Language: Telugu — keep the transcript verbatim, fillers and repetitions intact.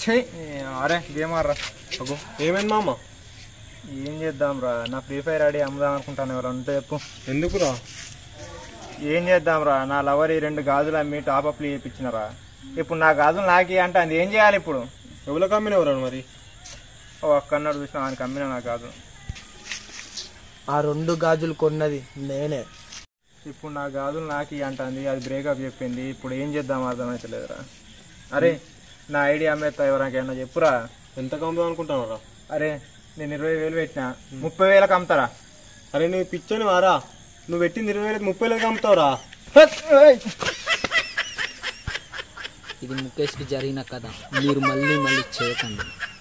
అరే గేమ్ ఆడరా. ఏమైంది మామ? ఏం చేద్దాం రా, నా ఫ్రీ ఫైర్ ఆడి అమ్ముదాం అనుకుంటాను. ఎవరు అంటే చెప్పు. ఎందుకురా? ఏం చేద్దాం రా, నా లవర్ ఈ రెండు గాజులు అమ్మి టాప్అప్లు చేయించినరా. ఇప్పుడు నా గాజులు నాకి అంటే అది ఏం చేయాలి ఇప్పుడు? ఎవరికి అమ్మినవరా మరి? ఓ అక్కన్నాడు చూసిన ఆయనకి అమ్మిన నా గాజులు. ఆ రెండు గాజులు కొన్నది నేనే. ఇప్పుడు నా గాజులు నాకి అంటుంది, అది బ్రేకప్ చెప్పింది. ఇప్పుడు ఏం చేద్దాం అర్థమవుతలేదురా. అరే నా ఐడియా అమ్మేస్తా ఎవరికైనా చెప్పురా. ఎంత కమ్ముదాం అనుకుంటానరా? అరే నేను ఇరవై వేలు పెట్టినా, ముప్పై వేలకు అమ్ముతారా? అరే నువ్వు పిచ్చని వారా, నువ్వు పెట్టింది ఇరవై వేలకు ముప్పై వేలకు అమ్ముతావురా? ఇది ముఖేష్కి జరిగిన కథ, మీరు మళ్ళీ మళ్ళీ చేయకండి.